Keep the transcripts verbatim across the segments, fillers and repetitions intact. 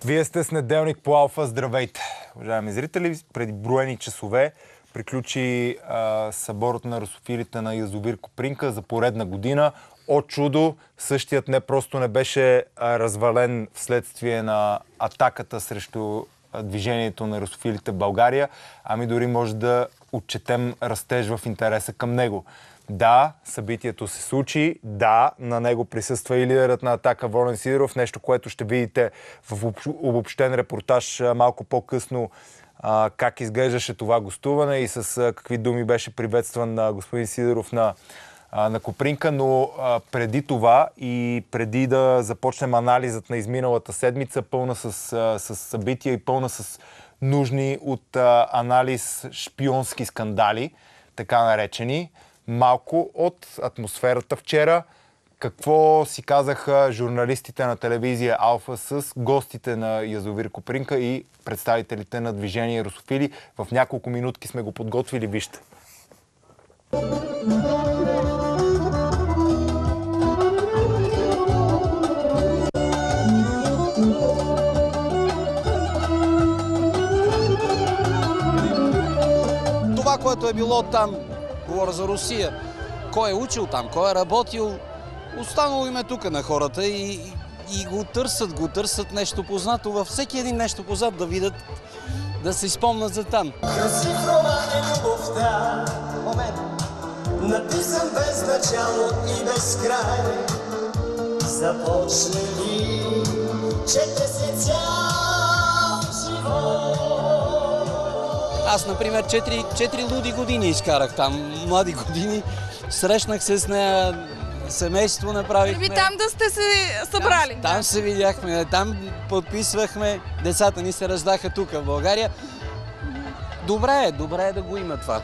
Вие сте с неделник по Алфа. Здравейте, уважаеми зрители. Преди броени часове приключи а, съборът на русофилите на язовир Копринка за поредна година. О чудо, същият не просто не беше а, развален вследствие на атаката срещу а, движението на русофилите в България, ами дори може да отчетем растеж в интереса към него. Да, събитието се случи. Да, на него присъства и лидерът на Атака Волен Сидеров. Нещо, което ще видите в обобщен репортаж малко по-късно как изглеждаше това гостуване и с какви думи беше приветстван господин Сидеров на, на Копринка. Но преди това и преди да започнем анализът на изминалата седмица, пълна с, с събития и пълна с нужни от анализ шпионски скандали, така наречени, малко от атмосферата вчера. Какво си казаха журналистите на телевизия Алфа с гостите на язовир Копринка и представителите на движение Русофили? В няколко минутки сме го подготвили. Вижте. Това, което е било там, говоря за Русия, кой е учил там, кой е работил, останало им е тук на хората и, и го търсят, го търсят нещо познато, във всеки един нещо познат да видят, да се спомнят за там. Красив роман е любовта, момент, написан без начало и без край, започнали, чете се цял живот. Аз, например, четири луди години изкарах там, млади години, срещнах се с нея, семейство направихме. И там да сте се събрали? Там, там се видяхме, там подписвахме, децата ни се раждаха тук в България. Добре е, добре е да го има това.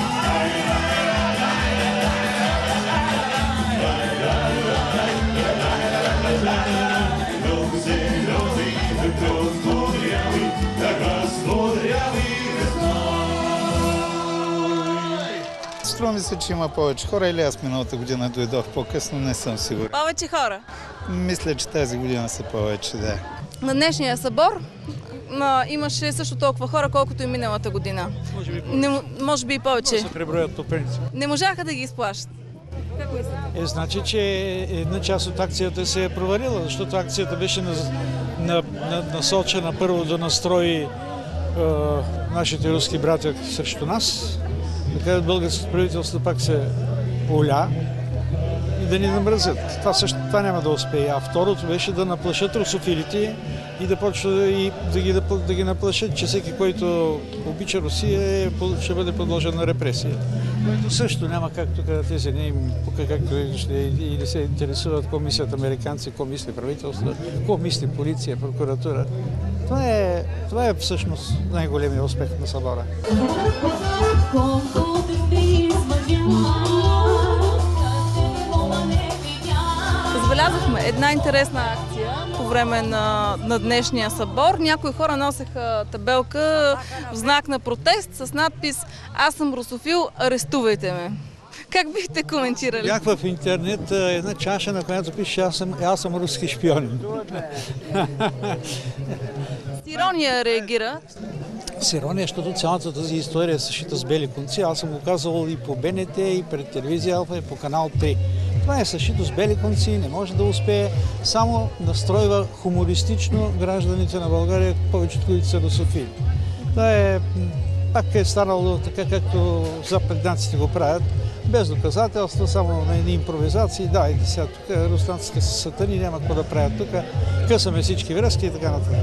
Струва ми се, че има повече хора, или аз миналата година дойдох по-късно, не съм сигурен. Повече хора? Мисля, че тази година са повече, да. На днешния събор а, имаше също толкова хора, колкото и миналата година. Може би повече. Не, може би и повече. Може да се преброят по принцип. Не можаха да ги изплащат. Как мислите? Е, значи, че една част от акцията се е провалила, защото акцията беше на, на, на, насочена първо да настрои е, нашите руски братя срещу нас, така българското правителство пак се поля и да ни намръзят. Това, също, това няма да успее. А второто беше да наплашат русофилите и да почва и да ги, да, да ги наплашат, че всеки, който обича Русия, ще бъде подложен на репресия. Което също няма как тук тези не им пука, както ще и да се интересуват какво мислят американци, какво мисли правителство, какво мисли полиция, прокуратура. Това е, това е всъщност най-големият успех на събора. Забелязахме една интересна акция по време на, на днешния събор. Някои хора носеха табелка в знак на протест с надпис "Аз съм русофил, арестувайте ме". Как бихте коментирали? Бях в интернет една чаша, на която пише "Аз съм, аз съм руски шпионин". С ирония реагира. С ирония, защото цялата тази история е съшита с бели конци. Аз съм го казал и по БНТ, и пред телевизия Алфа, и по канал три. Това е съшито с бели конци, не може да успее. Само настройва хумористично гражданите на България, повечето които са русофили. Това е, пак е станало така, както западнаците го правят, без доказателства, само на едни импровизации. Да, и сега тук руснаците са сатани, няма какво да правят тук. Късаме всички връзки и така нататък.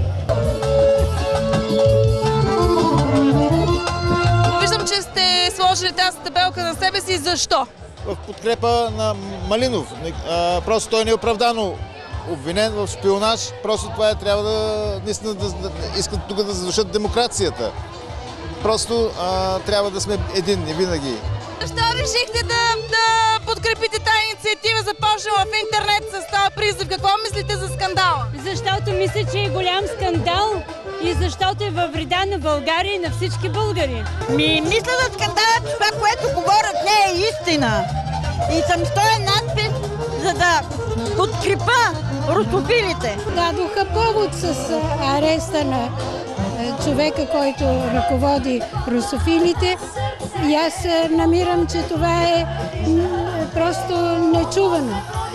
Виждам, че сте сложили тази табелка на себе си. Защо? В подкрепа на Малинов. Просто той не е оправдано обвинен в шпионаж. Просто това е, трябва да, наистина, да, да искат тук да задушат демокрацията. Просто а, трябва да сме единни винаги. Защо решихте да, да подкрепите тази инициатива, започнала в интернет с това призив? Какво мислите за скандала? Защото мисля, че е голям скандал и защото е във вреда на България и на всички българи. Ми, мисля за скандала, че това, което говорят, не е истина. И съм с този надпис, за да подкрепа русофилите. Дадоха повод с ареста на човека, който ръководи русофилите. И аз намирам, че това е просто нечувано.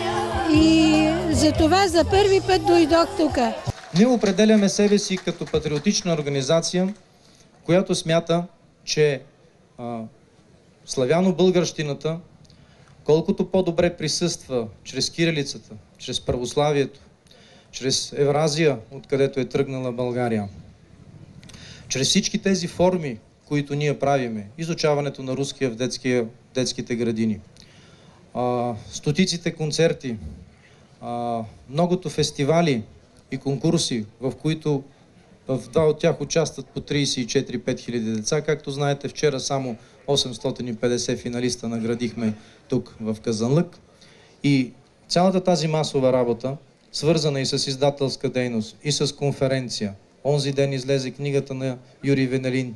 И за това за първи път дойдох тук. Ние определяме себе си като патриотична организация, която смята, че а, славяно-българщината, колкото по-добре присъства чрез кирилицата, чрез православието, чрез Евразия, откъдето е тръгнала България, чрез всички тези форми, които ние правиме, изучаването на руския в детския, детските градини, а, стотиците концерти, а, многото фестивали и конкурси, в които в два от тях участват по трийсет и четири до пет хиляди деца. Както знаете, вчера само осемстотин и петдесет финалиста наградихме тук в Казанлък. И цялата тази масова работа, свързана и с издателска дейност, и с конференция. Онзи ден излезе книгата на Юрий Венелин,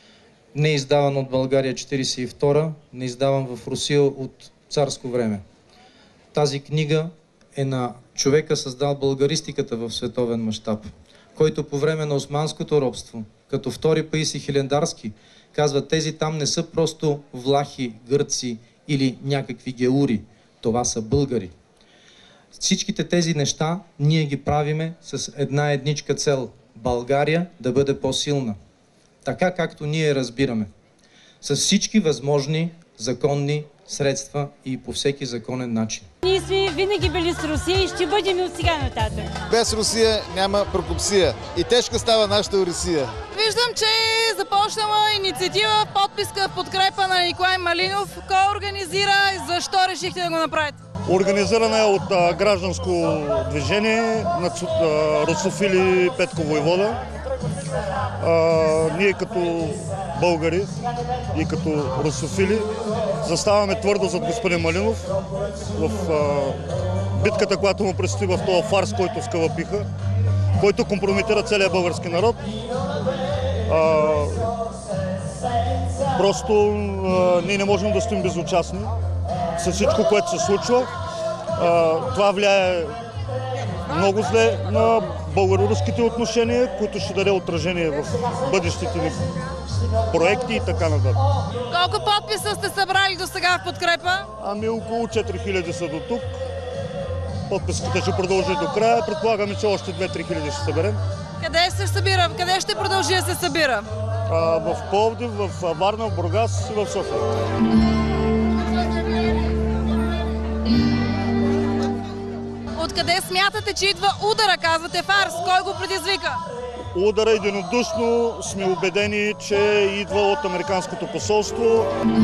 не издаван от България четирийсет и втора, не издаван в Русия от царско време. Тази книга е на човека, създал българистиката в световен мащаб, който по време на османското робство, като втори Паисий Хилендарски, казва, тези там не са просто влахи, гърци или някакви геури. Това са българи. Всичките тези неща ние ги правиме с една едничка цел. България да бъде по-силна. Така както ние разбираме. С всички възможни законни средства и по всеки законен начин. Ние сме винаги били с Русия и ще бъдем от сега нататък. Без Русия няма Прокопсия. И тежка става нашата Русия. Виждам, че е започнала инициатива, подписка в подкрепа на Николай Малинов. Кой организира и защо решихте да го направите? Организирана е от а, гражданско движение на русофили Петко Войвода. А, ние като българи и като русофили заставаме твърдо зад господин Малинов в а, битката, която му предстои в този фарс, който скълъпиха, който компрометира целия български народ. А, просто а, ние не можем да стоим безучастни с всичко, което се случва. А, това влияе много зле на българо-руските отношения, които ще даде отражение в бъдещите ни проекти и така нататък. Колко подписа сте събрали до сега в подкрепа? Ами около четири хиляди са до тук. Подписката ще продължи до края. Предполагаме, че още две-три хиляди ще съберем. Къде се събира? Къде ще продължи да се събира? А, в Пловдив, в Варна, в Бургас и в София. Откъде смятате, че идва удара? Казвате фарс. Кой го предизвика? Удара единодушно сме убедени, че идва от Американското посолство.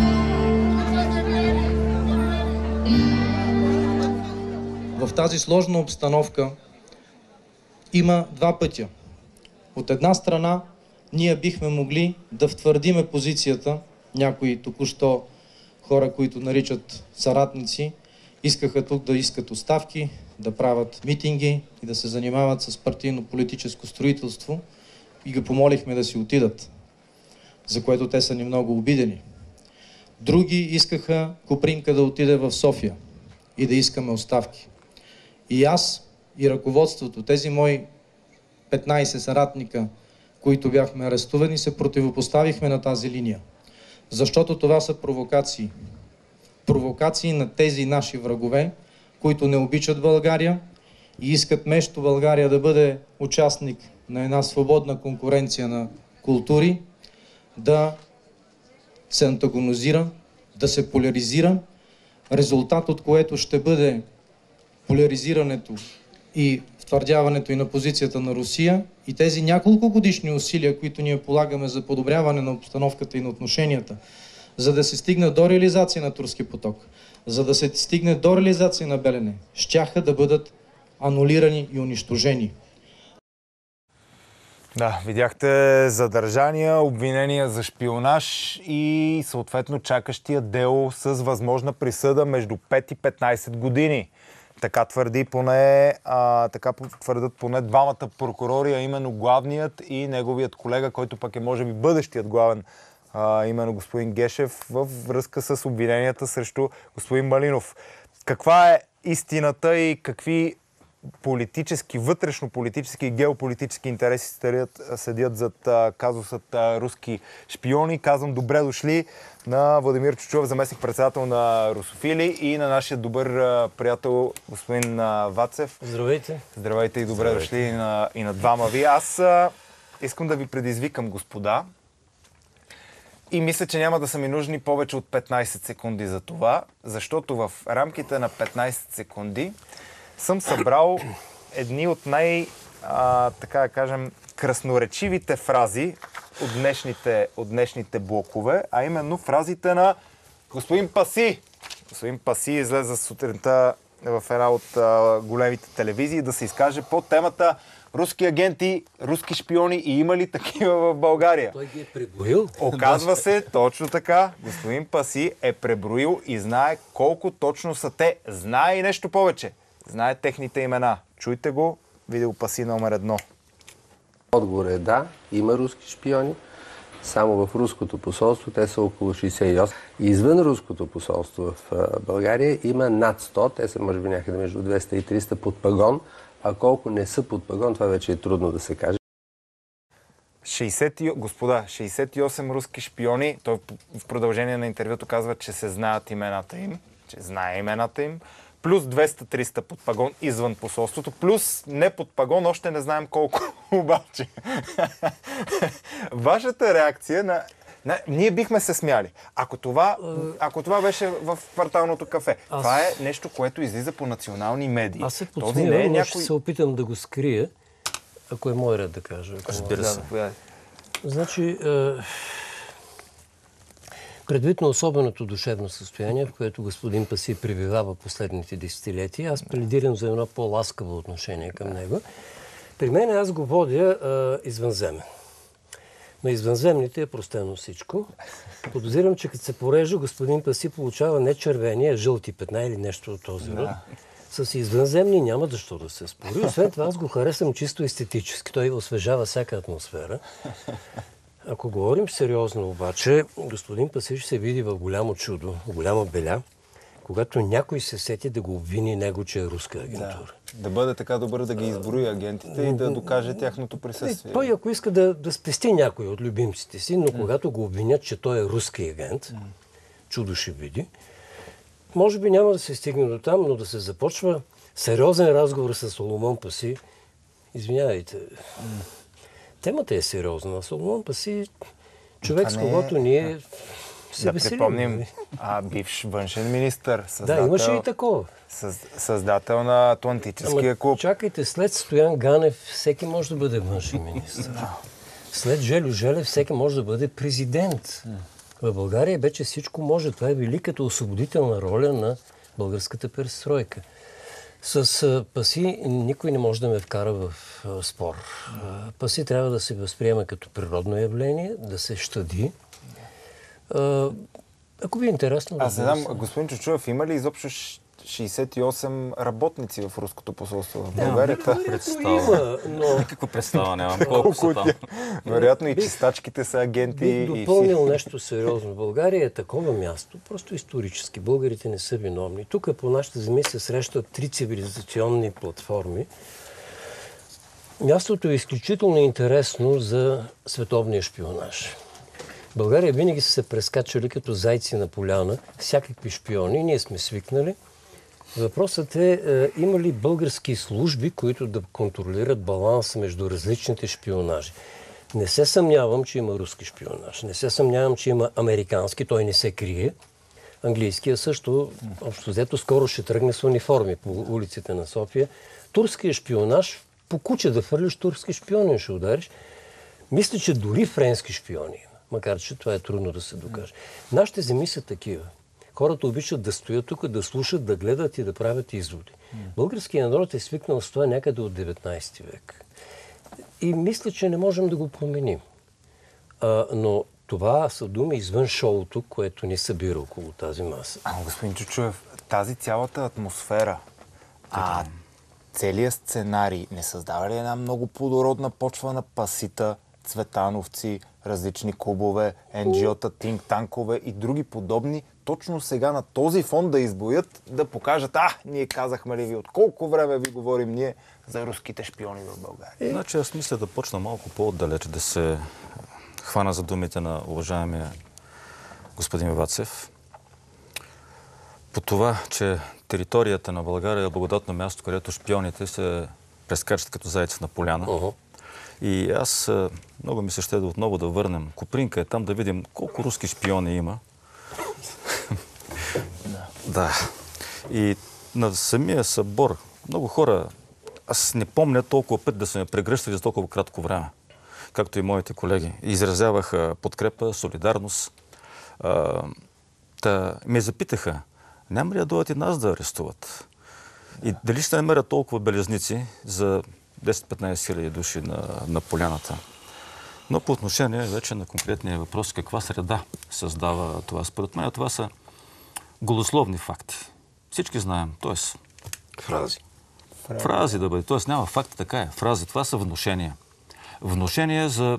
В тази сложна обстановка има два пътя. От една страна, ние бихме могли да втвърдиме позицията. Някои току-що хора, които наричат съратници, искаха тук да искат оставки, да правят митинги и да се занимават с партийно-политическо строителство и ги помолихме да си отидат, за което те са ни много обидени. Други искаха Копринка да отиде в София и да искаме оставки. И аз и ръководството, тези мои петнайсет съратника, които бяхме арестувани, се противопоставихме на тази линия. Защото това са провокации. Провокации на тези наши врагове, които не обичат България и искат вместо България да бъде участник на една свободна конкуренция на култури, да се антагонизира, да се поляризира, резултат от което ще бъде поляризирането и втвърдяването и на позицията на Русия и тези няколко годишни усилия, които ние полагаме за подобряване на обстановката и на отношенията, за да се стигне до реализация на Турски поток, за да се стигне до реализация на Белене, щяха да бъдат анулирани и унищожени. Да, видяхте задържания, обвинения за шпионаж и съответно чакащия дело с възможна присъда между пет и петнайсет години. Така твърди поне, а, така твърдат поне двамата прокурори, а именно главният и неговият колега, който пък е може би бъдещият главен, а, именно господин Гешев, във връзка с обвиненията срещу господин Малинов. Каква е истината и какви политически, вътрешно-политически и геополитически интереси седят, седят зад а, казусът а, руски шпиони. Казвам добре дошли на Владимир Чучуев, заместник-председател на Русофили, и на нашия добър а, приятел господин а, Вацев. Здравейте. Здравейте и добре Здравейте. дошли и на, и на двама ви. Аз а, искам да ви предизвикам, господа, и мисля, че няма да са ми нужни повече от петнайсет секунди за това, защото в рамките на петнайсет секунди съм събрал едни от най, а, така да кажем, красноречивите фрази от днешните, от днешните блокове, а именно фразите на господин Паси. Господин Паси излезе сутринта в една от а, големите телевизии да се изкаже по темата руски агенти, руски шпиони и има ли такива в България. Той ги е преброил. Оказва се точно така. Господин Паси е преброил и знае колко точно са те. Знае и нещо повече. Знае техните имена. Чуйте го. Видео Паси номер едно. Отговор е да, има руски шпиони. Само в руското посолство те са около шейсет и осем. Извън руското посолство в България има над сто. Те са може би някъде между двеста и триста под пагон. А колко не са под пагон, това вече е трудно да се каже. шейсет, господа, шейсет и осем руски шпиони. Той в продължение на интервюто казва, че се знаят имената им, че знае имената им. Плюс двеста-триста под пагон извън посолството. Плюс не под пагон, още не знаем колко. Обаче. Вашата реакция на... Не, ние бихме се смяли. Ако това, ако това беше в кварталното кафе. Аз... Това е нещо, което излиза по национални медии. Аз се подсмивам, не е някой... ще се опитам да го скрия, ако е мой ред да кажа. Разбира се. Да, значи, е... предвид на особеното душевно състояние, в което господин Паси пребивава последните десетилетия, аз пледирам за едно по-ласкаво отношение към него. При мен аз го водя е, извънземен. На извънземните е простено всичко. Подозирам, че като се порежа, господин Паси получава не червени, а жълти петна или нещо от този род. Да. С извънземни няма защо да се спори. Освен това, аз го харесвам чисто естетически. Той освежава всяка атмосфера. Ако говорим сериозно обаче, господин Паси ще се види в голямо чудо, голяма беля, когато някой се сети да го обвини него, че е руска агентура. Да, да бъде така добър да ги изброи агентите и да докаже тяхното присъствие. Той, ако иска да, да спести някой от любимците си, но когато го обвинят, че той е руски агент, чудо ще види, може би няма да се стигне до там, но да се започва сериозен разговор с Соломон Паси. Извинявайте, темата е сериозна. Соломон Паси, човек, с когото ние... Да припомним, а, бивш външен министър, създател, да, имаше и такова. Създател на Атлантическия Ама, клуб. Чакайте, след Стоян Ганев всеки може да бъде външен министър. След Желю Желев всеки може да бъде президент. В България вече всичко може. Това е великата освободителна роля на българската перестройка. С Паси никой не може да ме вкара в а, спор. А, Паси трябва да се възприема като природно явление, да се щади. А, ако ви е интересно... Аз не знам, господин Чучуев, има ли изобщо шейсет и осем работници в руското посолство в България? Да, представа, но... Никаква представа нямам. Колко са там? Вероятно и чистачките са агенти. Бих допълнил нещо сериозно. България е такова място, просто исторически. Българите не са виновни. Тук по нашата земи се срещат три цивилизационни платформи. Мястото е изключително интересно за световния шпионаж. България винаги са се прескачали като зайци на поляна, всякакви шпиони. Ние сме свикнали. Въпросът е, е, има ли български служби, които да контролират баланс между различните шпионажи? Не се съмнявам, че има руски шпионаж. Не се съмнявам, че има американски. Той не се крие. Английския също, общо взето, скоро ще тръгне с униформи по улиците на София. Турския шпионаж, по куче да фърлиш турски шпиони, ще удариш. Мисля, че дори френски шпиони има. Макар че това е трудно да се докаже. Нашите земи са такива. Хората обичат да стоят тук, да слушат, да гледат и да правят изводи. Българският народ е свикнал с това някъде от деветнайсети век. И мисля, че не можем да го променим. А, но това са думи извън шоуто, което ни събира около тази маса. А, господин Чучуев, тази цялата атмосфера, а целият сценарий не създава ли една много плодородна почва на Пасита, цветановци, различни клубове, ен джи о-та, тинк-танкове и други подобни, точно сега на този фон да избоят, да покажат, а, ние казахме ли ви, от колко време ви говорим ние за руските шпиони в България? Значи аз мисля да почна малко по-отдалеч, да се хвана за думите на уважаемия господин Вацев. По това, че територията на България е благодатно място, където шпионите се прескачат като зайци на поляна. Uh-huh. И аз много ми се ще да отново да върнем Копринка е там да видим колко руски шпиони има. Да. И на самия събор много хора, аз не помня толкова път да са ме прегръщали за толкова кратко време, както и моите колеги. Изразяваха подкрепа, солидарност. А, та ме запитаха, няма ли да дойдат и нас да арестуват? И дали ще намерят толкова белезници за десет-петнайсет хиляди души на, на поляната? Но по отношение вече на конкретния въпрос, каква среда създава това? Според мен това са голословни факти. Всички знаем, т.е. Фрази. Фрази да бъде. Т.е. няма факти, така е. Фрази. Това са внушения. Внушения за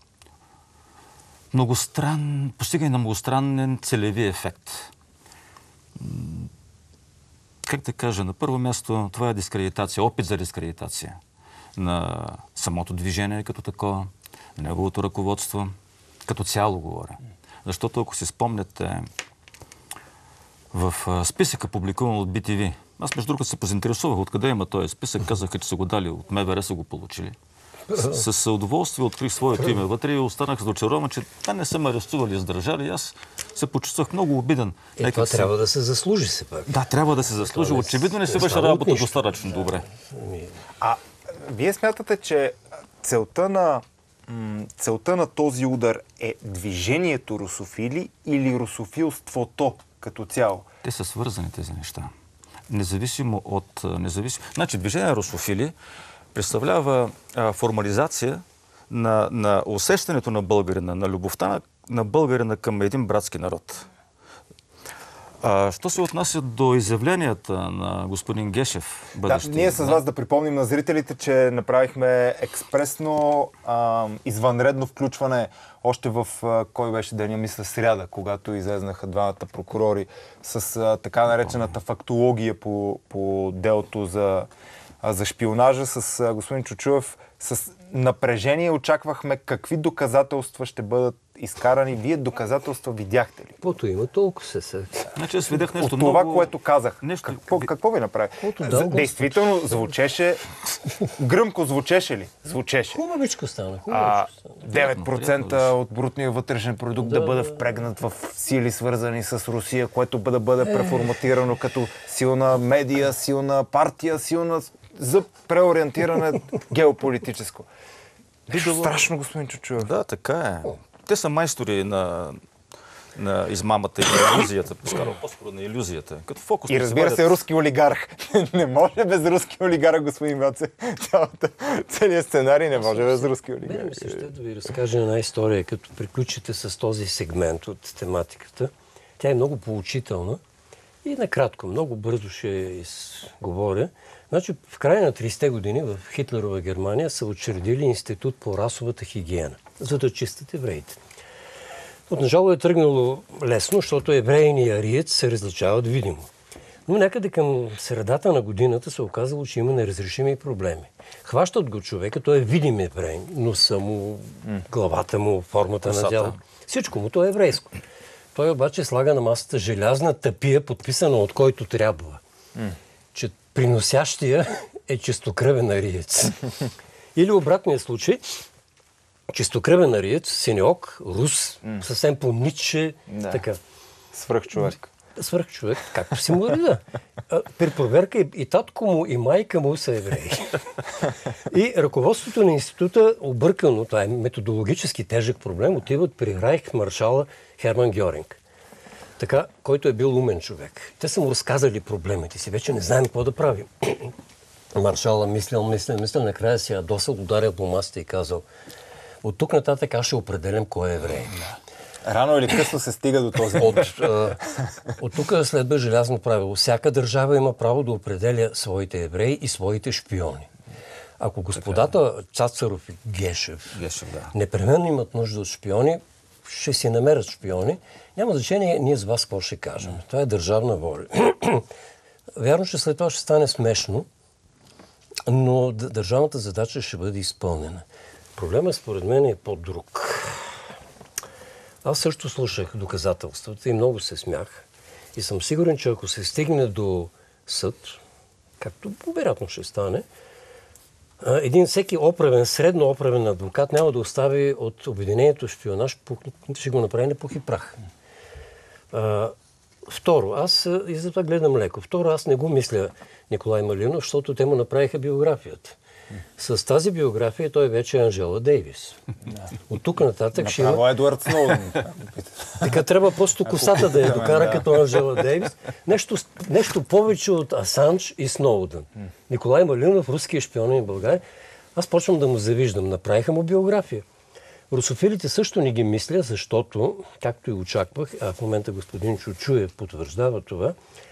многостран... постигане на многостранен целеви ефект. Как да кажа, на първо място това е дискредитация, опит за дискредитация на самото движение като такова, неговото ръководство, като цяло говоря. Защото ако си спомняте в списъка, публикуван от би ти ви, аз между другото се позаинтересувах откъде има този списък, казаха, че са го дали от МВР, са го получили. С, с удоволствие открих своето име вътре и останах разочарован, че те не са ме арестували и издържали. Аз се почувствах много обиден. Е, това се... трябва да се заслужи се пак. Да, трябва да се заслужи. Това Очевидно не се не беше работа достатъчно да. Добре. А вие смятате, че целта на, м- целта на този удар е движението русофили или русофилството като цяло? Те са свързани тези неща. Независимо от... Независимо... Значи, движение русофили представлява а, формализация на, на усещането на българина, на любовта на, на българина към един братски народ. А, що се отнася до изявленията на господин Гешев? Да, ние с вас да припомним на зрителите, че направихме експресно, а, извънредно включване още в, а, кой беше деня, мисля, сряда, когато излезнаха двамата прокурори с а, така наречената фактология по, по делото за за шпионажа с а, господин Чучуев. С напрежение очаквахме какви доказателства ще бъдат изкарани. Вие доказателства видяхте ли? Каквото има, толкова се се. Значи аз видях нещо от това, много... което казах. Нещо... Какво, какво ви направи? Да, действително звучеше... Гръмко звучеше ли? Звучеше. Хубавичко стана. А, девет процента от брутния вътрешен продукт да, да бъде впрегнат в сили, свързани с Русия, което да бъде преформатирано като силна медия, силна партия, силна за преориентиране геополитическо. Нещо страшно, господин Чучуев. Да, така е. Те са майстори на, на измамата и на илюзията. По-скоро на илюзията. Като фокус. И разбира се, руски олигарх. Не може без руски олигарх, господин Ваце. Целият сценарий не може без руски олигарх. Не, мисля, ще да ви разкажа една история, като приключите с този сегмент от тематиката. Тя е много поучителна и накратко, много бързо ще изговоря. Значи, в края на тридесетте години в Хитлерова Германия са учредили институт по расовата хигиена, за да чистят евреите. Отначало е тръгнало лесно, защото евреин и ариец се различават видимо. Но някъде към средата на годината се оказало, че има неразрешими проблеми. Хващат го човека, той е видим евреин, носа му, главата му, формата на тяло. Всичко му, то е еврейско. Той обаче слага на масата желязна тапия, подписана от който трябва. Че приносящия е чистокръвен ариец. Или обратният случай, чистокръвен ариец, синеок, рус, mm. съвсем по Ницше, да. Така. Свръхчовек. Свръхчовек, както си му реда. При проверка и, и татко му, и майка му са евреи. И ръководството на института, объркано, това е методологически тежък проблем, отиват при райхмаршала Херман Гьоринг. Така, който е бил умен човек. Те са му разказали проблемите си. Вече не знаем какво да правим. Маршала мислил, мислил, мислил. Накрая си ядосал, ударил по масата и казал: от тук нататък аз ще определям кой е еврей. Рано или късно се стига до този. От, а, от тук следва желязно правило. Всяка държава има право да определя своите евреи и своите шпиони. Ако господата Цацаров и Гешев, Гешев да. непременно имат нужда от шпиони, ще си намерят шпиони. Няма значение ние с вас какво ще кажем. Това е държавна воля. Вярно, че след това ще стане смешно, но държавната задача ще бъде изпълнена. Проблемът според мен е по-друг. Аз също слушах доказателствата и много се смях. И съм сигурен, че ако се стигне до съд, както вероятно ще стане, един всеки оправен, средно оправен адвокат няма да остави от обединението шпионаж, ще го направи на пух и прах. А, второ, аз и за това гледам леко. Второ, аз не го мисля Николай Малинов, защото те му направиха биографията. С тази биография той вече е Анжела Дейвис. От тук нататък ще има... Направо Едуард Сноуден. Така трябва просто косата да я докара като Анжела Дейвис. Нещо, нещо повече от Асанж и Сноуден. Николай Малинов, руският шпионин в България. Аз почвам да му завиждам. Направиха му биография. Русофилите също не ги мисля, защото, както и очаквах, а в момента господин Чучуев потвърждава това,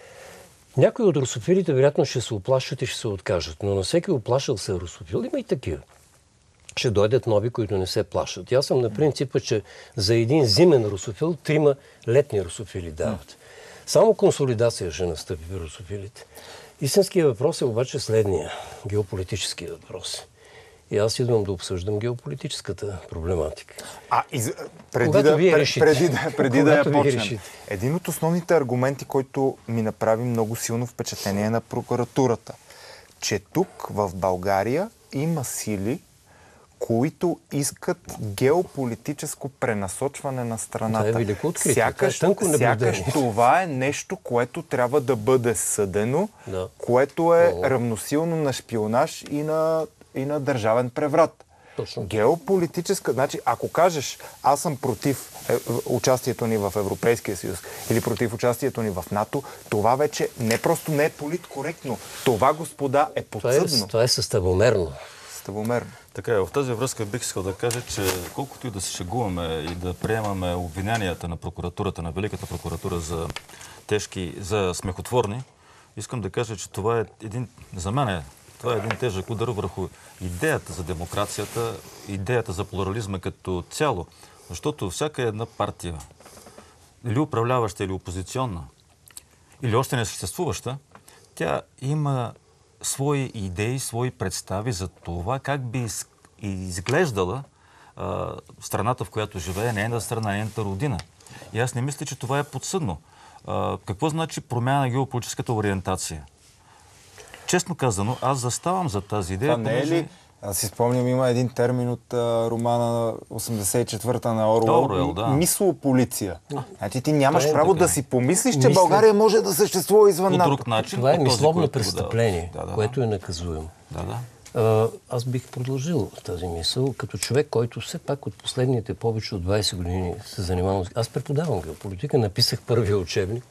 някои от русофилите вероятно ще се оплашат и ще се откажат, но на всеки оплашал се русофил има и такива. Ще дойдат нови, които не се плашат. И аз съм на принципа, че за един зимен русофил трима летни русофили дават. Само консолидация ще настъпи при русофилите. Истинският въпрос е обаче следния. Геополитически въпрос. И аз идвам да обсъждам геополитическата проблематика. А, из... преди, Когато да, вие пред, решите. преди, да, преди да я почнем. Решите. Един от основните аргументи, който ми направи много силно впечатление на прокуратурата, че тук в България има сили, които искат геополитическо пренасочване на страната. Това е велико откритие. Сякаш, това е тънко сякаш това е нещо, което трябва да бъде съдено, да. което е О. равносилно на шпионаж и на, и на държавен преврат. Точно. Геополитическа... Значи, ако кажеш, аз съм против е, участието ни в Европейския съюз или против участието ни в НАТО, това вече не просто не е политкоректно. Това, господа, е подсъдно. Това е, това е съставомерно. Съставомерно. Така е, в тази връзка бих искал да кажа, че колкото и да се шегуваме и да приемаме обвиненията на прокуратурата, на Великата прокуратура за тежки, за смехотворни, искам да кажа, че това е един, за мен е, това е един тежък удар върху идеята за демокрацията, идеята за плурализма като цяло. Защото всяка една партия, или управляваща, или опозиционна, или още не съществуваща, тя има свои идеи, свои представи за това как би изглеждала а, страната, в която живее, нейната страна, нейната родина. И аз не мисля, че това е подсъдно. А, какво значи промяна на геополитическата ориентация? Честно казано, аз заставам за тази идея. Това не е ли? Аз си спомням, има един термин от а, романа осемдесет и четвърта на Оруел. Оруел, да. Мислополиция. Значи ти нямаш е право така. да си помислиш, че Мисля... България може да съществува извън По НАТО. друг начин. Това е този, мисловно престъпление, да, да, да. което е наказуемо. Да, да. А, аз бих продължил тази мисъл, като човек, който все пак от последните повече от двайсет години се занимавам. Аз преподавам геополитика, написах първия учебник.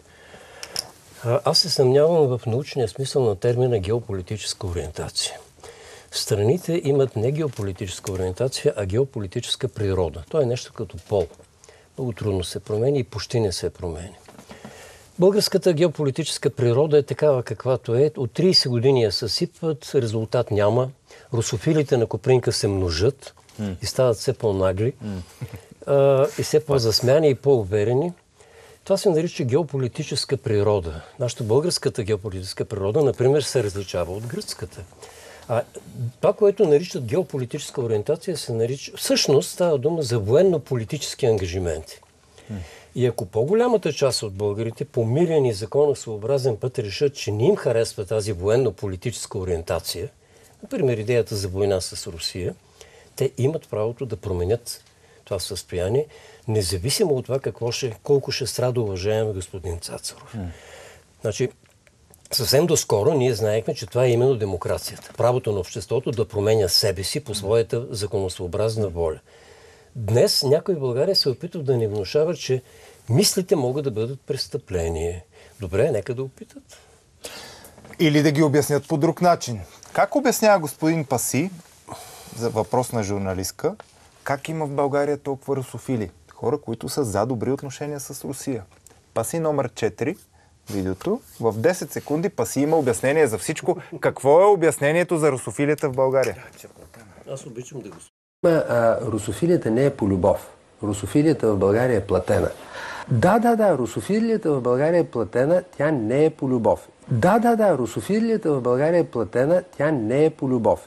А, аз се съмнявам в научния смисъл на термина геополитическа ориентация. Страните имат не геополитическа ориентация, а геополитическа природа. То е нещо като пол. Много трудно се промени и почти не се промени. Българската геополитическа природа е такава каквато е. От трийсет години я съсипват, резултат няма. Русофилите на Копринка се множат mm. и стават все по-нагли mm. а, и все по-засмяни и по-уверени. Това се нарича геополитическа природа. Нашата българската геополитическа природа, например, се различава от гръцката. А това, което наричат геополитическа ориентация, се нарича... Всъщност става дума за военно-политически ангажименти. Mm. И ако по-голямата част от българите по мирен и законосъобразен път решат, че не им харесва тази военно-политическа ориентация, например идеята за война с Русия, те имат правото да променят това състояние, независимо от това какво ще, колко ще страда уважаем господин Цацаров. Mm. Значи, съвсем доскоро ние знаехме, че това е именно демокрацията. Правото на обществото да променя себе си по своята законосъобразна воля. Днес някои в България се опитват да ни внушават, че мислите могат да бъдат престъпление. Добре, нека да опитат. Или да ги обяснят по друг начин. Как обяснява господин Паси, за въпрос на журналистка, как има в България толкова русофили? Хора, които са за добри отношения с Русия. Паси номер четири, видеото. В десет секунди Паси има обяснение за всичко. Какво е обяснението за русофилията в България? Аз обичам да го... А, русофилията не е по любов. Русофилията в България е платена. Да, да, да, русофилията в България е платена, тя не е по любов. Да, да, да, русофилията в България е платена, тя не е по любов.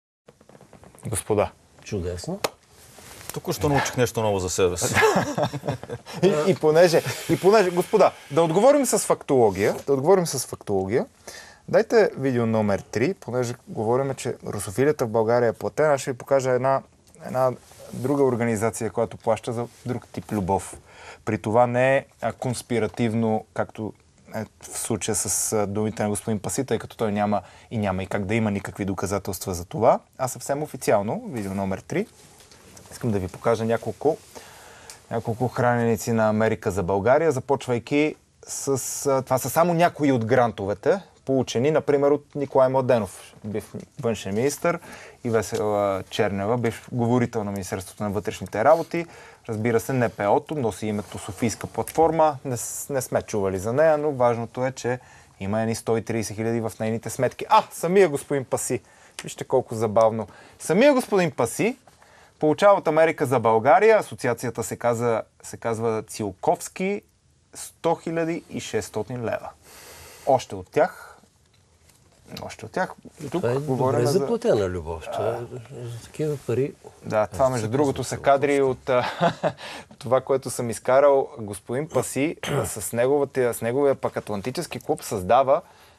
Господа. Чудесно. Току-що научих нещо ново за себе си. и, и, понеже, и понеже, господа, да отговорим с фактология, да отговорим с фактология. Дайте видео номер три, понеже говорим, че русофилията в България е платена. Аз ще ви покажа една, една друга организация, която плаща за друг тип любов. При това не е конспиративно, както е в случая с думите на господин Паси, тъй като той няма и няма и как да има никакви доказателства за това, а съвсем официално, видео номер три. Искам да ви покажа няколко, няколко храненици на Америка за България, започвайки с... Това са само някои от грантовете, получени, например, от Николай Младенов, бив външен министър, и Весела Чернева, бив говорител на Министерството на вътрешните работи. Разбира се, Н П О-то носи името Софийска платформа. Не, не сме чували за нея, но важното е, че има едни сто и трийсет хиляди в нейните сметки. А, самия господин Паси. Вижте колко забавно. Самия господин Паси получава от Америка за България, асоциацията се, каза, се казва Цилковски, сто хиляди и шестстотин лева. Още от тях Още от тях. Тук това е добре за... заплатена любов. Това е, за такива пари... Да, това между другото са кадри от това, което съм изкарал. Господин Паси с, неговата, с неговия пък Атлантически клуб създава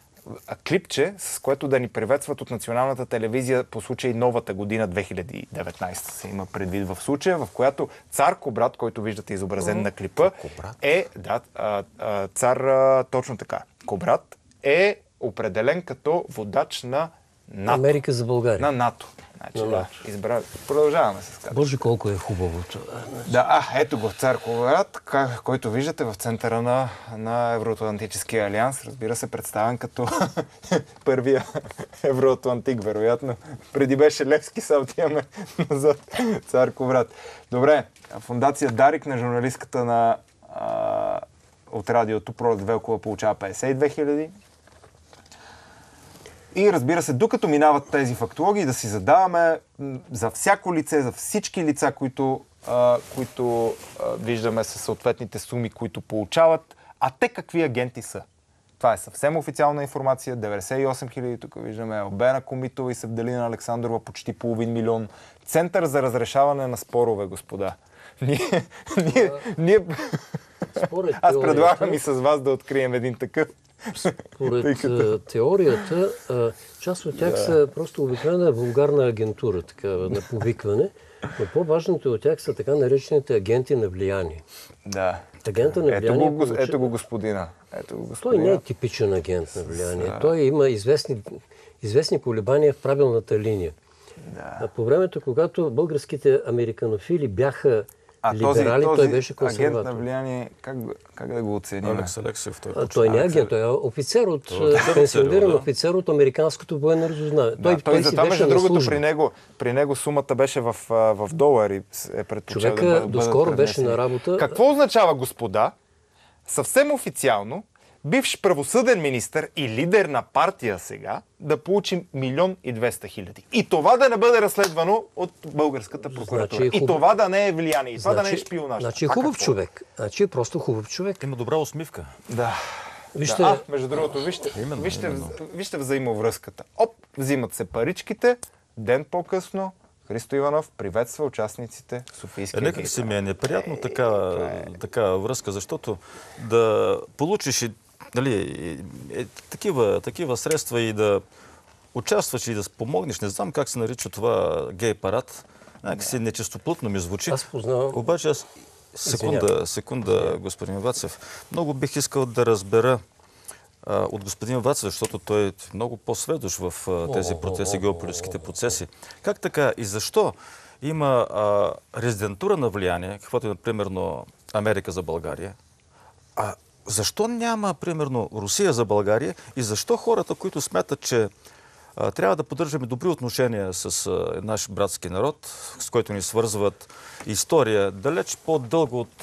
клипче, с което да ни приветстват от националната телевизия по случай новата година две хиляди и деветнадесета се има предвид в случая, в която цар Кобрат, който виждате изобразен на клипа, е, да, цар, точно така, Кобрат е определен като водач на НАТО. Америка за България. На НАТО. Значи, да, избра... Продължаваме с това. Боже, колко е хубаво това. Да, а, ето го цар Кобрат, който виждате в центъра на, на Евроатлантическия алианс. Разбира се, представен като първия евроатлантик, вероятно. Преди беше Левски, сега отиваме назад. Цар Кобрат. Добре, фондация Дарик на журналистката на, а, от радиото Пролет Велкова получава петдесет и две хиляди. И разбира се, докато минават тези фактологии, да си задаваме за всяко лице, за всички лица, които, а, които а, виждаме със съответните суми, които получават, а те какви агенти са. Това е съвсем официална информация. деветдесет и осем хиляди, тук виждаме Албена Комитова и Севделина Александрова, почти половин милион. Център за разрешаване на спорове, господа. Ние... ние, ние... Аз предлагам и с вас да открием един такъв. Според като... теорията, част от тях да. са просто обикновена вулгарна агентура, така, на повикване, но по-важните от тях са така наречените агенти на влияние. Да. Агента на ето, влияние го, получи... ето го господина. Ето го господина. Той не е типичен агент на влияние. С... Той има известни, известни колебания в правилната линия. Да. По времето, когато българските американофили бяха А либерали, този, този той беше консерватор. агент на влияние, как, как да го оценим? Алекс Алексиев. Той, а, той не е агент, той е офицер от, пенсиониран да. офицер от американското военно разузнаване. Да, той, той, той за си това, между другото, служба. при него, при него сумата беше в, в долари. Е предпочел Човека да доскоро беше на работа. Какво означава, господа, съвсем официално, бивш правосъден министър и лидер на партия сега да получи милион и двеста хиляди. И това да не бъде разследвано от българската прокуратура. Значи, и хуб... това да не е влияние. И това значи, да не е шпионаж. Значи е хубав човек. Значи е просто хубав човек. Има добра усмивка. Да. Вижте... Да. А, между другото, вижте, именно, вижте, именно. вижте взаимовръзката. Оп, взимат се паричките, ден по-късно Христо Иванов приветства участниците в Софийския е, нека си ми е неприятно така, така връзка, защото да получиш и Дали, е, такива, такива средства и да участваш и да спомогнеш, не знам как се нарича това гей парад, някакси нечистоплътно ми звучи. Аз познавам. Обаче аз, секунда, секунда, господин Вацев, много бих искал да разбера а, от господин Вацев, защото той е много по-сведущ в а, тези процеси, геополитическите процеси. Как така и защо има а, резидентура на влияние, каквото е, например, Америка за България, а защо няма, примерно, Русия за България и защо хората, които смятат, че а, трябва да поддържаме добри отношения с а, наш братски народ, с който ни свързват история, далеч по-дълго от,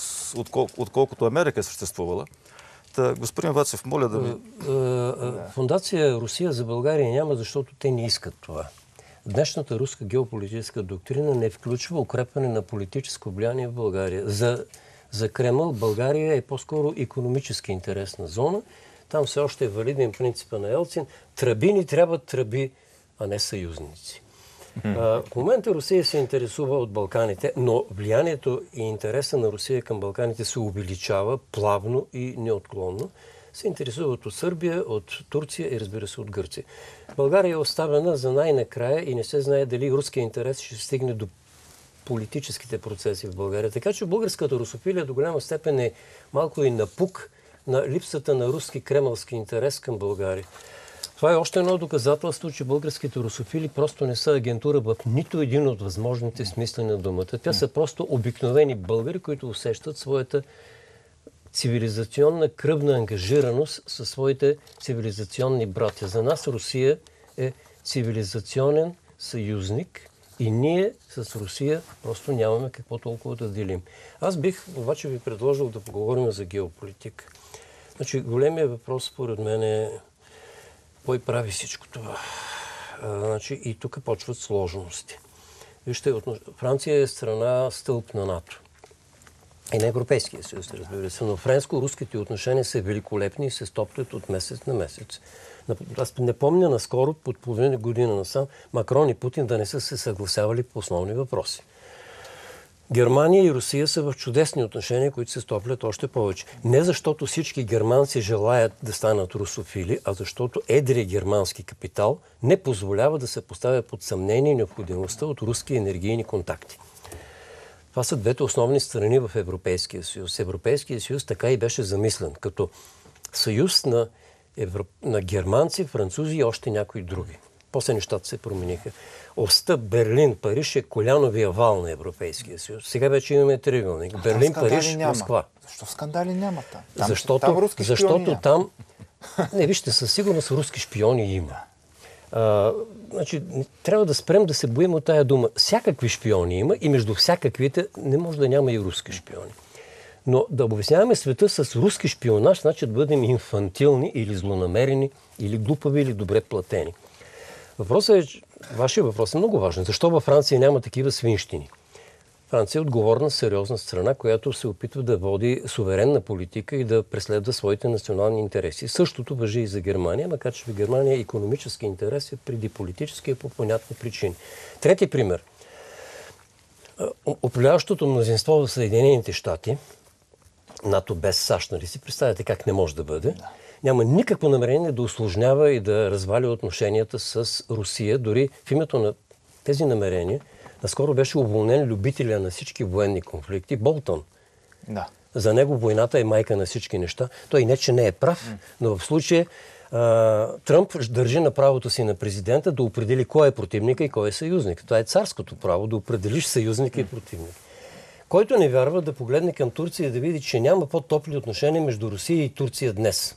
от, отколкото Америка е съществувала. Та, господин Вацев, моля да ми... Фондация Русия за България няма, защото те не искат това. днешната руска геополитическа доктрина не включва укрепване на политическо влияние в България. За, за Кремъл България е по-скоро икономически интересна зона. Там все още е валиден принципа на Елцин. Тръби ни трябват тръби, а не съюзници. А, в момента Русия се интересува от Балканите, но влиянието и интереса на Русия към Балканите се увеличава плавно и неотклонно. Се интересуват от Сърбия, от Турция и разбира се от Гърция. България е оставена за най-накрая и не се знае дали руския интерес ще стигне до политическите процеси в България. Така че българската русофилия до голяма степен е малко и напук на липсата на руски кремълски интерес към България. Това е още едно доказателство, че българските русофили просто не са агентура в нито един от възможните смисли на думата. Те са просто обикновени българи, които усещат своята цивилизационна кръвна ангажираност със своите цивилизационни братя. За нас Русия е цивилизационен съюзник и ние с Русия просто нямаме какво толкова да делим. Аз бих обаче ви предложил да поговорим за геополитика. Значи, големият въпрос според мен е кой прави всичко това. А, значи, и тук почват сложности. Вижте, Франция е страна стълб на НАТО. И на Европейския съюз, разбира се. Но френско-руските отношения са великолепни и се стоплят от месец на месец. Аз не помня наскоро, под половина година насам, Макрон и Путин да не са се съгласявали по основни въпроси. Германия и Русия са в чудесни отношения, които се стоплят още повече. Не защото всички германци желаят да станат русофили, а защото едрия германски капитал не позволява да се поставя под съмнение необходимостта от руски енергийни контакти. Това са двете основни страни в Европейския съюз. Европейския съюз така и беше замислен, като съюз на, евро... на германци, французи и още някои други. После нещата се промениха. Оста Берлин, Париж е коляновия вал на Европейския съюз. Сега вече имаме триъгълник. Берлин, Париж, няма. Москва. Защо скандали няма там? там защото там руски защото няма. там... Не, вижте, със сигурност руски шпиони има. А, значи, трябва да спрем да се боим от тая дума. Всякакви шпиони има и между всякаквите не може да няма и руски шпиони. Но да обясняваме света с руски шпионаж, значи да бъдем инфантилни или злонамерени, или глупави, или добре платени. Въпросът е, вашия въпрос е много важен. Защо във Франция няма такива свинщини? Франция е отговорна, сериозна страна, която се опитва да води суверенна политика и да преследва своите национални интереси. Същото важи и за Германия, макар че в Германия икономически интерес е преди политически и по понятни причини. Трети пример. Управляващото мнозинство в Съединените щати, НАТО без САЩ, нали си представяте как не може да бъде, да. Няма никакво намерение да усложнява и да разваля отношенията с Русия. Дори в името на тези намерения наскоро беше уволнен любителя на всички военни конфликти Болтон. Да. За него войната е майка на всички неща. Той не, че не е прав, mm. но в случая а, Тръмп държи на правото си на президента да определи кой е противника и кой е съюзник. Това е царското право да определиш съюзника mm. и противник. Който не вярва да погледне към Турция и да види, че няма по-топли отношения между Русия и Турция днес.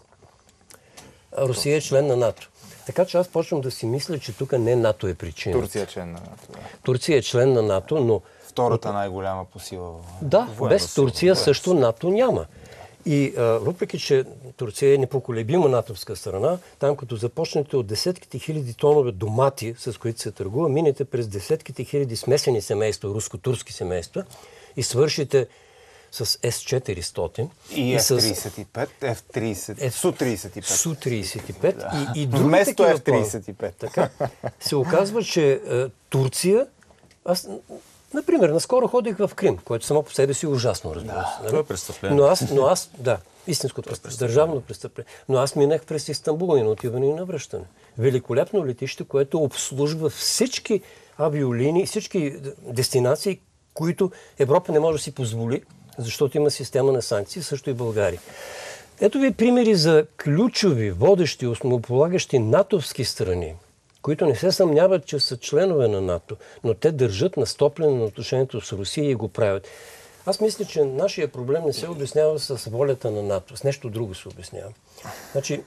А Русия е член на НАТО. Така че аз почвам да си мисля, че тук не НАТО е причина. Турция е член на НАТО. Да. Турция е член на НАТО, но... Втората най-голяма по сила. Да, без Турция сила. Също НАТО няма. И а, въпреки, че Турция е непоколебима натовска страна, там като започнете от десетките хиляди тонове домати, с които се търгува, минете през десетките хиляди смесени семейства, руско-турски семейства и свършите с Ес четиристотин. И Еф тридесет и пет, Еф тридесет, Су тридесет и пет. Су тридесет и пет Да. и, и други вместо такива Еф тридесет и пет. Така, се оказва, че е, Турция... Аз, например, наскоро ходих в Крим, което само по себе си е ужасно, разбира се. Да. Това е престъпление. Но аз, но аз, да, истинско престъпление, държавно престъпление. Но аз минах през Истанбул и на отиване и на връщане. Великолепно летище, което обслужва всички авиолинии, всички дестинации, които Европа не може да си позволи, защото има система на санкции, също и България. Ето ви примери за ключови, водещи, основополагащи натовски страни, които не се съмняват, че са членове на НАТО, но те държат на стопляне на отношението с Русия и го правят. Аз мисля, че нашия проблем не се обяснява с волята на НАТО, с нещо друго се обяснява. Значи,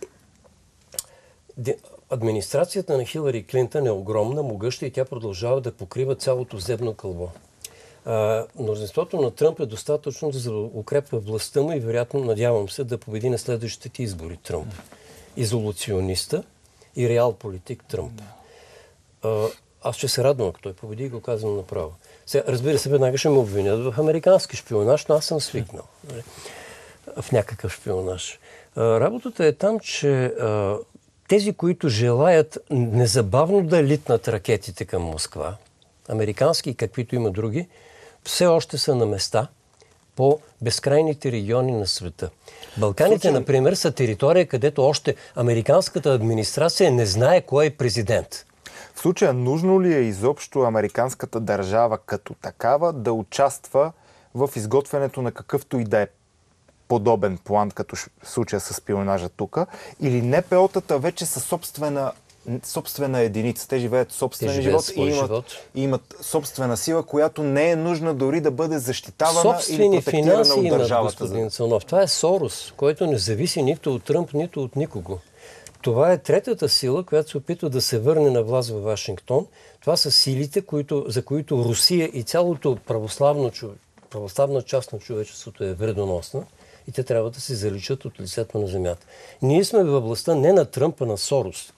администрацията на Хилари Клинтън е огромна, могъща и тя продължава да покрива цялото зебно кълбо. А, мнозинството на Тръмп е достатъчно да укрепва властта му и вероятно, надявам се, да победи на следващите избори Тръмп. Изолациониста и реал политик Тръмп. А, аз ще се радвам, ако той победи и го казвам направо. Сега, разбира се, веднага ще ме обвинят в американски шпионаж, но аз съм свикнал в някакъв шпионаж. Работата е там, че тези, които желаят незабавно да литнат ракетите към Москва, американски и каквито има други, все още са на места по безкрайните региони на света. Балканите, случай... например, са територия, където още американската администрация не знае кой е президент. В случая нужно ли е изобщо американската държава като такава да участва в изготвянето на какъвто и да е подобен план, като случая с шпионажа тук, или НПО-тата вече са собствена, собствена единица. Те живеят собствен Те живот, и имат, живот и имат собствена сила, която не е нужна дори да бъде защитавана Собствени или протектирана от имат, държавата. Господин Цанов. Това е Сорос, който не зависи нито от Тръмп, нито от никого. Това е третата сила, която се опитва да се върне на власт във Вашингтон. Това са силите, които, за които Русия и цялото православно, православна част на човечеството е вредоносна и те трябва да се заличат от лицето на земята. Ние сме във властта не на Тръмп, а на Сорос.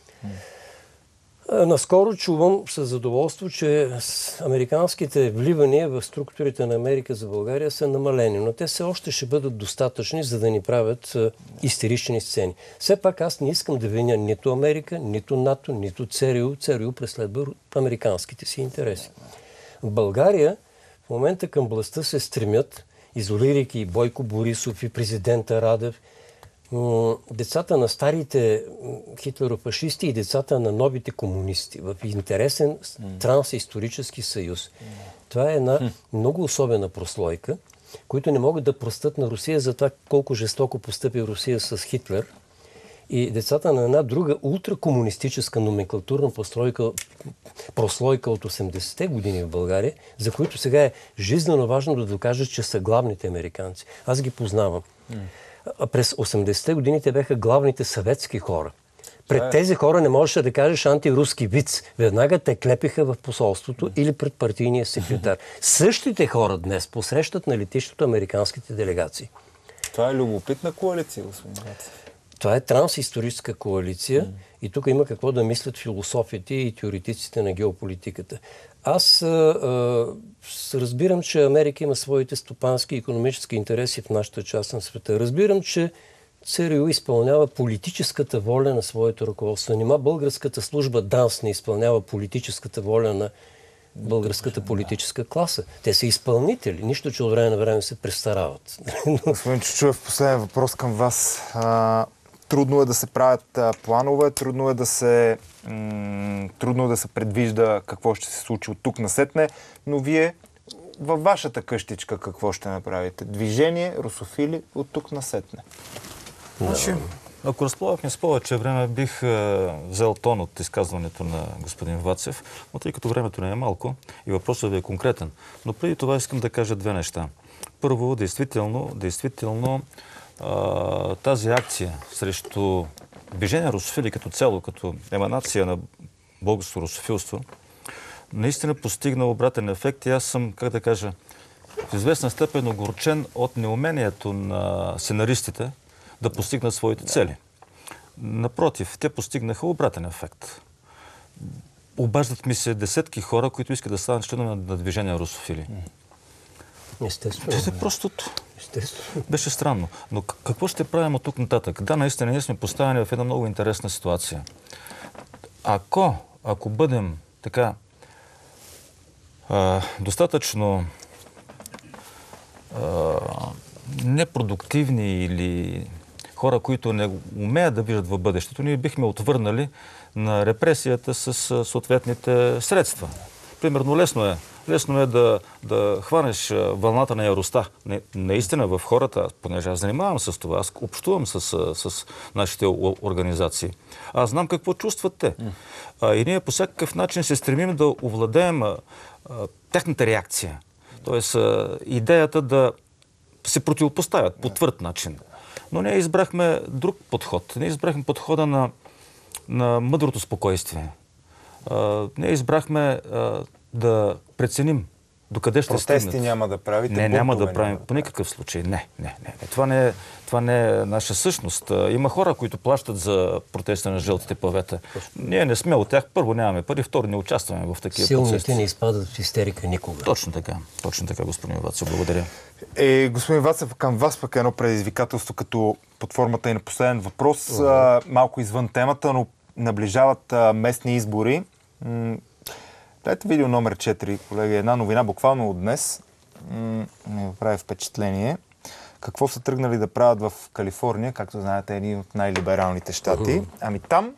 Наскоро чувам със задоволство, че американските вливания в структурите на Америка за България са намалени, но те все още ще бъдат достатъчни, за да ни правят истерични сцени. Все пак аз не искам да виня нито Америка, нито НАТО, нито ЦРУ. ЦРУ преследва американските си интереси. В България в момента към властта се стремят, изолирайки и Бойко Борисов и президента Радев, децата на старите хитлерофашисти и децата на новите комунисти в интересен трансисторически съюз. Това е една много особена прослойка, които не могат да простят на Русия за това колко жестоко постъпи Русия с Хитлер. И децата на една друга ултракомунистическа номенклатурна прослойка, прослойка от осемдесетте години в България, за които сега е жизнено важно да докажат, че са главните американци. Аз ги познавам. През осемдесетте години те бяха главните съветски хора. Пред тези хора не можеше да кажеш антируски виц. Веднага те клепиха в посолството или пред партийния секретар. Същите хора днес посрещат на летището американските делегации. Това е любопитна коалиция, господин Вацев. Това е трансисторическа коалиция mm. и тук има какво да мислят философите и теоретиците на геополитиката. Аз а, а, разбирам, че Америка има своите стопански и икономически интереси в нашата част на света. Разбирам, че ЦРУ изпълнява политическата воля на своето ръководство. Нима българската служба ДАНС не изпълнява политическата воля на българската политическа класа. Те са изпълнители. Нищо, че от време на време се престарават. Господин Чучуев, последен въпрос към вас. А, трудно е да се правят а, планове, трудно е да се, м- трудно е да се предвижда какво ще се случи от тук насетне, но вие във вашата къщичка какво ще направите? Движение, русофили от тук насетне. Значи, ако разполагахме с повече време, бих е, взел тон от изказването на господин Вацев, но тъй като времето не е малко и въпросът ви е конкретен. Но преди това искам да кажа две неща. Първо, действително, действително а, тази акция срещу движение русофили като цяло, като еманация на българското русофилство, наистина постигна обратен ефект и аз съм, как да кажа, в известна степен огорчен от неумението на сценаристите да постигнат своите цели. Напротив, те постигнаха обратен ефект. Обаждат ми се десетки хора, които искат да станат членове на движение русофили. Естествено. Те просто... Естествено. Беше странно. Но какво ще правим от тук нататък? Да, наистина, ние сме поставени в една много интересна ситуация. Ако, ако бъдем така а, достатъчно а, непродуктивни или хора, които не умеят да виждат в бъдещето, ние бихме отвърнали на репресията с съответните средства. Примерно лесно е, лесно е да, да хванеш вълната на яростта. Не, наистина в хората, понеже аз занимавам с това, аз общувам с, с нашите организации. Аз знам какво чувстват те. А, и ние по всякакъв начин се стремим да овладеем а, а, тяхната реакция. Тоест а, идеята да се противопоставят по твърд начин. Но ние избрахме друг подход. Ние избрахме подхода на, на мъдрото спокойствие. А, ние избрахме а, да преценим Докъде ще Протести стигнат? няма да правите? Не, няма бунтове да правим няма да по никакъв случай. Не, не, не. не. Това, не е, това не е наша същност. Има хора, които плащат за протеста на жълтите павета. Ние не сме от тях. Първо нямаме пари, второ не участваме в такива Силните процеси. не изпадат в истерика никога. Точно така. Точно така, господин Вацев. Благодаря. Е, господин Вацев, към вас пък е едно предизвикателство, като под формата и на последен въпрос. А, малко извън темата, но наближават а, местни избори. М- Дайте видео номер четири, колеги. Една новина буквално от днес. М- ми прави впечатление. Какво са тръгнали да правят в Калифорния, както знаете, е един от най-либералните щати. Ами там,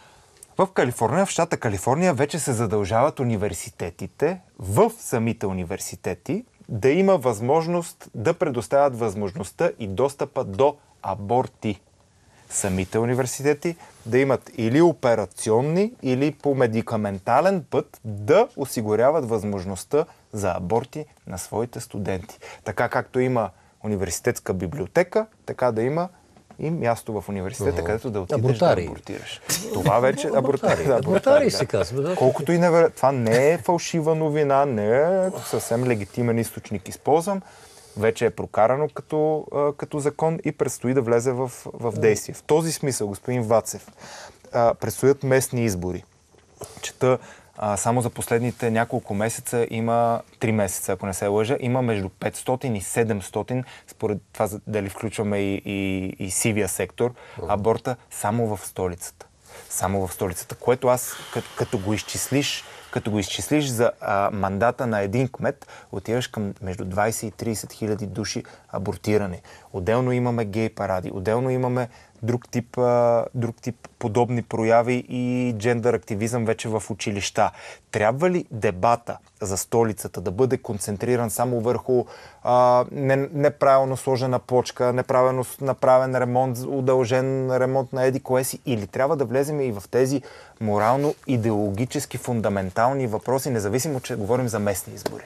в Калифорния, в щата Калифорния, вече се задължават университетите, в самите университети, да има възможност да предоставят възможността и достъпа до аборти. Самите университети да имат или операционни, или по медикаментален път да осигуряват възможността за аборти на своите студенти. Така както има университетска библиотека, така да има и място в университета, където да отидеш Абортари. да абортираш. Това вече е абортари. Да, Абортари да. се казва. Да. Колкото и неверо... Това не е фалшива новина, не е съвсем легитимен източник използвам. Вече е прокарано като, а, като закон и предстои да влезе в, в действие. В този смисъл, господин Вацев, а, предстоят местни избори. Чета а, само за последните няколко месеца има, три месеца, ако не се лъжа, има между петстотин и седемстотин, според това дали включваме и, и, и сивия сектор, аборта само в столицата. Само в столицата, което аз, като, като го изчислиш, като го изчислиш за а, мандата на един кмет, отиваш към между двайсет и трийсет хиляди души абортирани. Отделно имаме гей паради, отделно имаме друг тип, а, друг тип подобни прояви и джендър активизъм вече в училища. Трябва ли дебата за столицата да бъде концентриран само върху а, не, неправилно сложена плочка, неправилно направен ремонт, удължен ремонт на еди кое си, или трябва да влезем и в тези морално-идеологически фундаментални въпроси, независимо, че говорим за местни избори?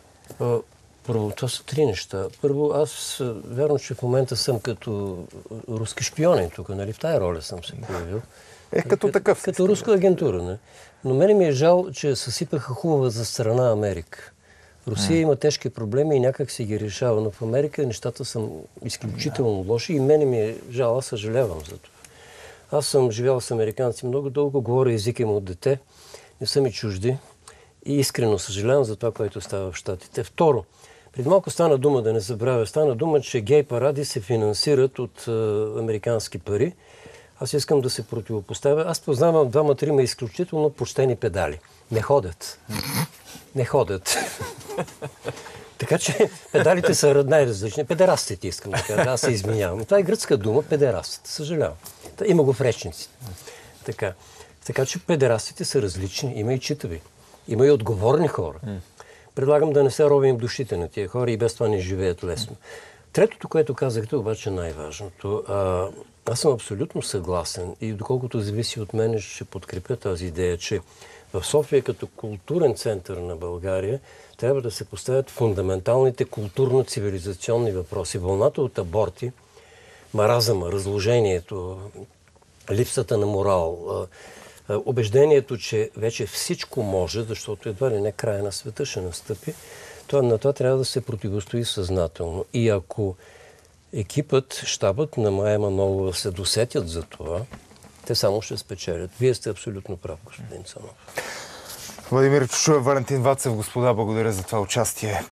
Първо, това са три неща. Първо, аз вярвам, че в момента съм като руски шпионин тук, нали? В тая роля съм се появил. Е, като такъв. Като руска агентура, не? Но мене ми е жал, че съсипаха хубава за страна Америка. Русия има тежки проблеми и някак си ги решава, но в Америка нещата са изключително лоши и мене ми е жал, аз съжалявам за това. Аз съм живял с американци много дълго, говоря езика им от дете, не са ми чужди и искрено съжалявам за това, което става в Щатите. Второ, преди малко стана дума, да не забравя, стана дума, че гей паради се финансират от е, американски пари. Аз искам да се противопоставя. Аз познавам двама-трима изключително почтени педали. Не ходят. Не ходят. Така че педалите са най-различни. Педерастите искам да кажа. Аз се извинявам. Това е гръцка дума, педерастите. Съжалявам. Има го в речниците. Така. така че педерастите са различни. Има и читави. Има и отговорни хора. Предлагам да не се ровим душите на тия хора и без това не живеят лесно. Третото, което казахте, обаче най-важното. А, аз съм абсолютно съгласен и доколкото зависи от мен, ще подкрепя тази идея, че в София като културен център на България трябва да се поставят фундаменталните културно-цивилизационни въпроси. Вълната от аборти, маразъма, разложението, липсата на морал, убеждението, че вече всичко може, защото едва ли не края на света ще настъпи, то на това трябва да се противостои съзнателно. И ако екипът, щабът на Мая Манолова се досетят за това, те само ще спечелят. Вие сте абсолютно прав, господин Цанов. Владимир Чушуев, Валентин Вацев, господа, благодаря за това участие.